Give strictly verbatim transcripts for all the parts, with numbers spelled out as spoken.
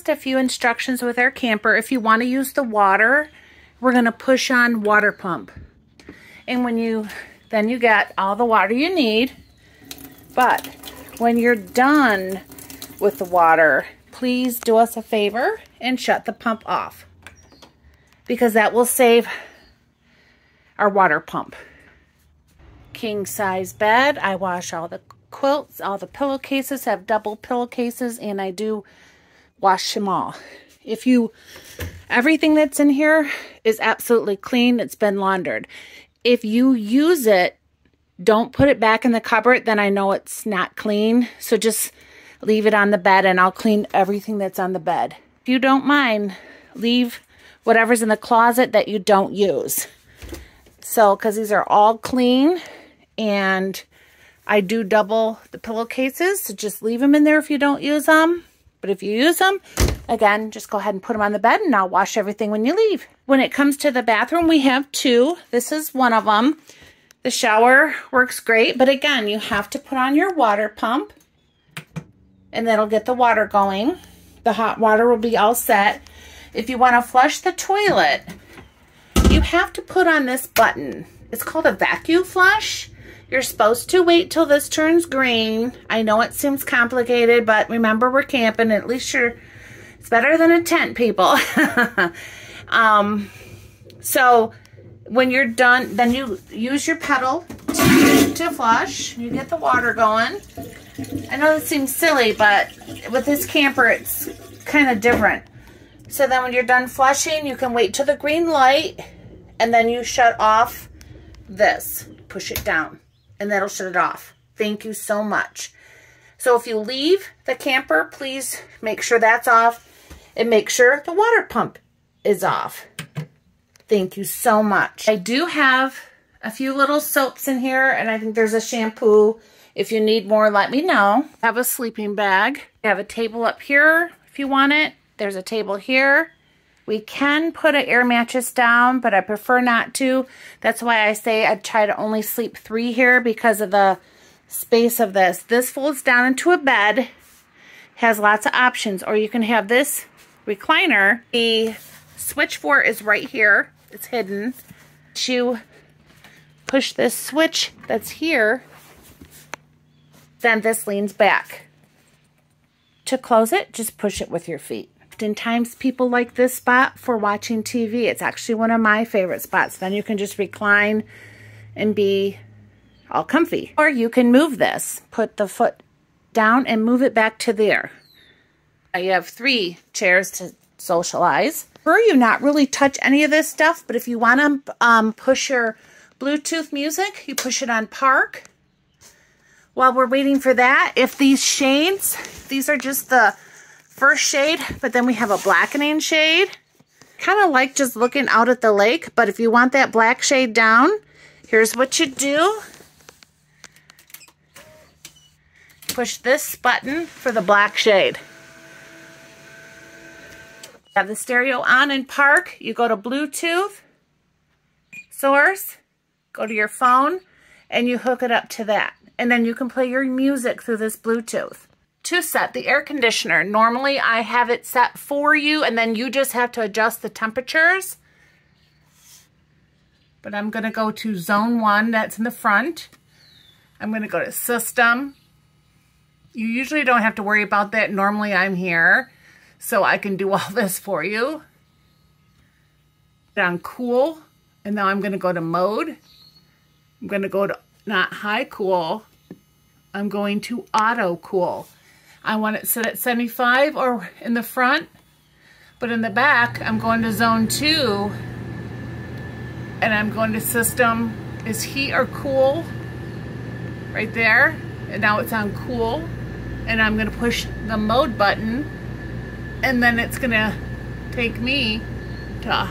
A few instructions with our camper. If you want to use the water, we're going to push on water pump. And when you, then you get all the water you need. But when you're done with the water, please do us a favor and shut the pump off, because that will save our water pump. King size bed. I wash all the quilts, all the pillowcases have double pillowcases, and I do wash them all. If you, everything that's in here is absolutely clean. It's been laundered. If you use it, don't put it back in the cupboard, then I know it's not clean. So just leave it on the bed and I'll clean everything that's on the bed. If you don't mind, leave whatever's in the closet that you don't use. So, because these are all clean, and I do double the pillowcases, so just leave them in there if you don't use them. But if you use them, again, just go ahead and put them on the bed, and I'll wash everything when you leave. When it comes to the bathroom, we have two. This is one of them. The shower works great, but again, you have to put on your water pump, and that'll get the water going. The hot water will be all set. If you want to flush the toilet, you have to put on this button. It's called a vacuum flush. You're supposed to wait till this turns green. I know it seems complicated, but remember, we're camping. At least you're, it's better than a tent, people. um, so when you're done, then you use your pedal to, to flush. You get the water going. I know this seems silly, but with this camper, it's kind of different. So then when you're done flushing, you can wait till the green light, and then you shut off this. Push it down, and that'll shut it off. Thank you so much. So if you leave the camper, please make sure that's off, and make sure the water pump is off. Thank you so much. I do have a few little soaps in here, and I think there's a shampoo. If you need more, let me know. I have a sleeping bag. I have a table up here if you want it. There's a table here. We can put an air mattress down, but I prefer not to. That's why I say I try to only sleep three here, because of the space of this. This folds down into a bed. Has lots of options. Or you can have this recliner. The switch for it is right here. It's hidden. You push this switch that's here, then this leans back. To close it, just push it with your feet. Oftentimes people like this spot for watching T V. It's actually one of my favorite spots. Then you can just recline and be all comfy. Or you can move this. Put the foot down and move it back to there. You have three chairs to socialize. Prefer you not really touch any of this stuff, but if you want to um, push your Bluetooth music, you push it on park. While we're waiting for that, if these shades, these are just the first shade, but then we have a blackening shade. Kind of like just looking out at the lake, but if you want that black shade down, here's what you do. Push this button for the black shade. Have the stereo on in park. You go to Bluetooth, source, go to your phone, and you hook it up to that. And then you can play your music through this Bluetooth. To set the air conditioner, normally I have it set for you, and then you just have to adjust the temperatures. But I'm going to go to zone one, that's in the front. I'm going to go to system. You usually don't have to worry about that. Normally I'm here, so I can do all this for you. Down cool, and now I'm going to go to mode. I'm going to go to not high cool. I'm going to auto cool. I want it set at seventy-five or in the front, but in the back, I'm going to zone two, and I'm going to system is heat or cool right there, and now it's on cool, and I'm going to push the mode button, and then it's going to take me to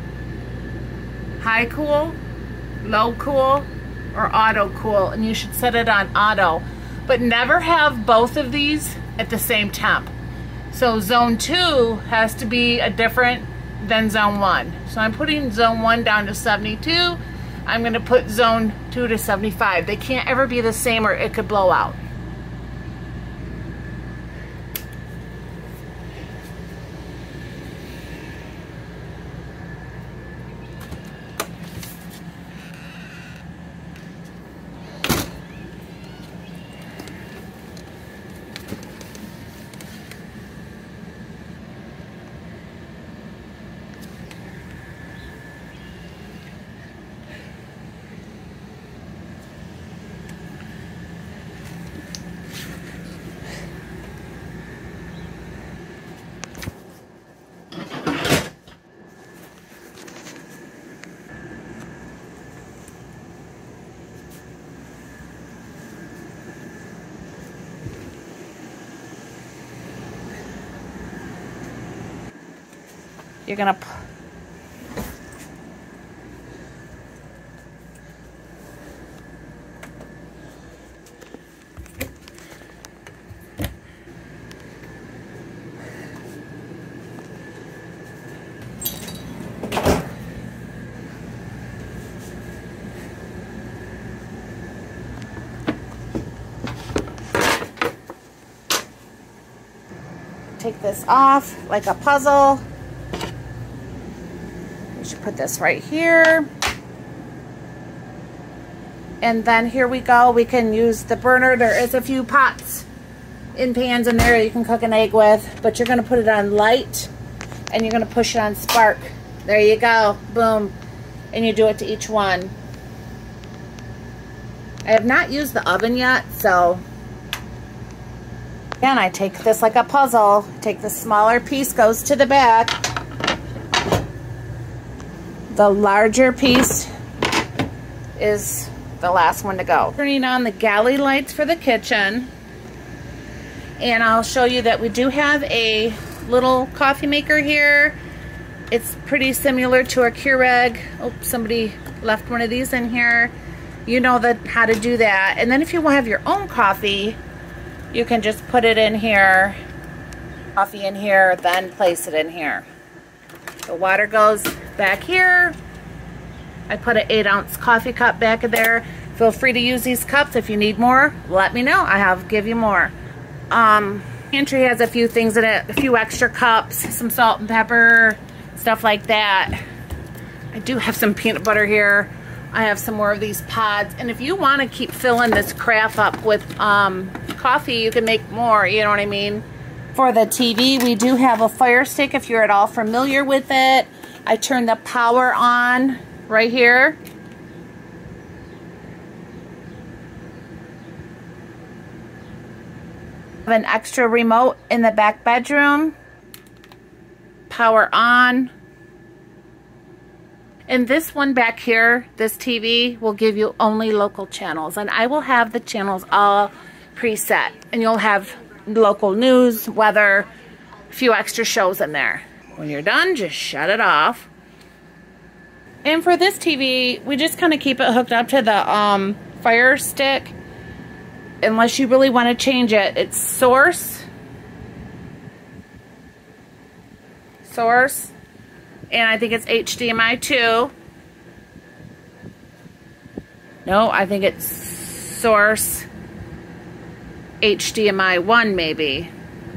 high cool, low cool, or auto cool, and you should set it on auto, but never have both of these at the same temp. So zone two has to be a different than zone one. So I'm putting zone one down to seventy-two. I'm going to put zone two to seventy-five. They can't ever be the same, or it could blow out. You're gonna take this off like a puzzle. We should put this right here. And then here we go. We can use the burner. There is a few pots and pans in there you can cook an egg with, but you're going to put it on light and you're going to push it on spark. There you go. Boom. And you do it to each one. I have not used the oven yet, so again, I take this like a puzzle. Take the smaller piece, goes to the back. The larger piece is the last one to go. Turning on the galley lights for the kitchen. And I'll show you that we do have a little coffee maker here. It's pretty similar to a Keurig. Oh, somebody left one of these in here. You know that how to do that. And then if you want to have your own coffee, you can just put it in here, coffee in here, then place it in here. The water goes back here. I put an eight ounce coffee cup back in there. Feel free to use these cups. If you need more, let me know. I have give you more. Um, pantry has a few things in it, a few extra cups, some salt and pepper, stuff like that. I do have some peanut butter here. I have some more of these pods. And if you want to keep filling this craft up with um, coffee, you can make more, you know what I mean? For the T V, we do have a Fire Stick if you're at all familiar with it. I turn the power on right here. I have an extra remote in the back bedroom. Power on. And this one back here, this T V, will give you only local channels. And I will have the channels all preset. And you'll have local news, weather, a few extra shows in there. When you're done, just shut it off. And for this T V, we just kind of keep it hooked up to the um, Fire Stick. Unless you really want to change it. It's source. Source. And I think it's H D M I two. No, I think it's source H D M I one maybe.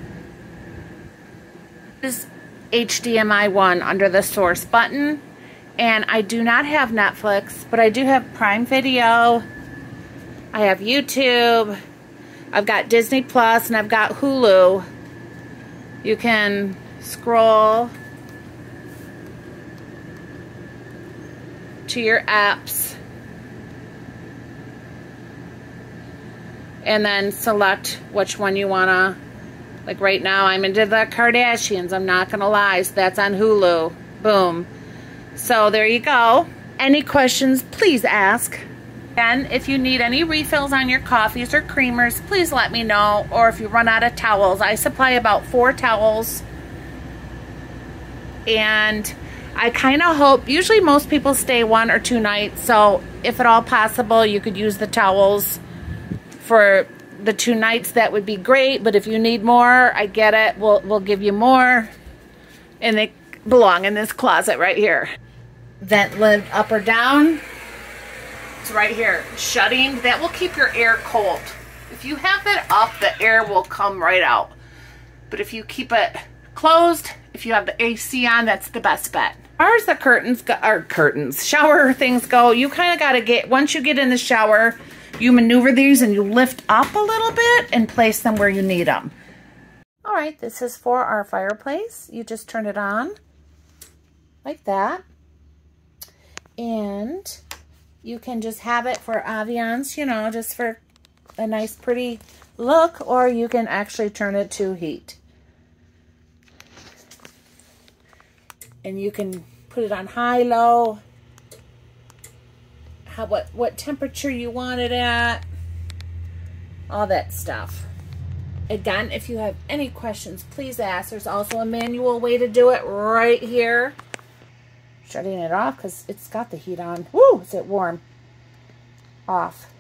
This is H D M I one under the source button. And I do not have Netflix, but I do have Prime Video. I have YouTube. I've got Disney Plus and I've got Hulu. You can scroll to your apps and then select which one you wanna. Like right now I'm into the Kardashians, I'm not gonna lie, so that's on Hulu. Boom. So there you go. Any questions, please ask. And if you need any refills on your coffees or creamers, please let me know. Or if you run out of towels, I supply about four towels. And I kind of hope, usually most people stay one or two nights, so if at all possible, you could use the towels for the two nights. That would be great, but if you need more, I get it. We'll, we'll give you more. And they belong in this closet right here. Vent lid up or down. It's right here. Shutting. That will keep your air cold. If you have it up, the air will come right out. But if you keep it closed, if you have the A C on, that's the best bet. As far as the curtains go, or curtains, shower things go, you kind of got to get, once you get in the shower, you maneuver these and you lift up a little bit and place them where you need them. All right, this is for our fireplace. You just turn it on like that. And you can just have it for ambiance, you know, just for a nice pretty look, or you can actually turn it to heat. And you can put it on high, low, how, what, what temperature you want it at, all that stuff. Again, if you have any questions, please ask. There's also a manual way to do it right here. Shutting it off because it's got the heat on. Woo, is it warm? Off.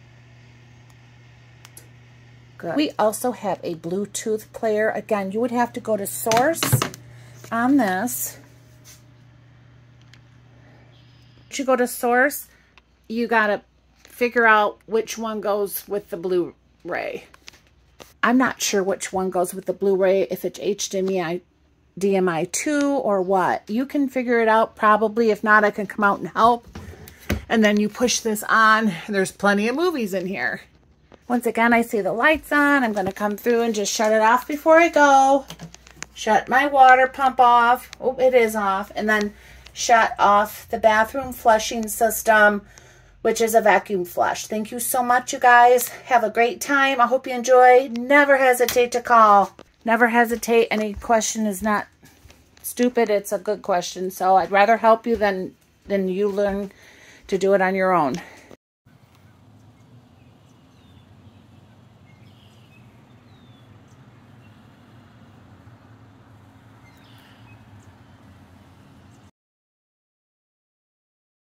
Good. We also have a Bluetooth player. Again, you would have to go to source on this. Once you go to source, you got to figure out which one goes with the Blu-ray. I'm not sure which one goes with the Blu-ray, if it's H D M I two or what. You can figure it out probably. If not, I can come out and help. And then you push this on. There's plenty of movies in here. Once again, I see the lights on. I'm going to come through and just shut it off before I go. Shut my water pump off. Oh, it is off. And then shut off the bathroom flushing system, which is a vacuum flush. Thank you so much, you guys. Have a great time. I hope you enjoy. Never hesitate to call. Never hesitate. Any question is not stupid. It's a good question. So I'd rather help you than, than you learn to do it on your own.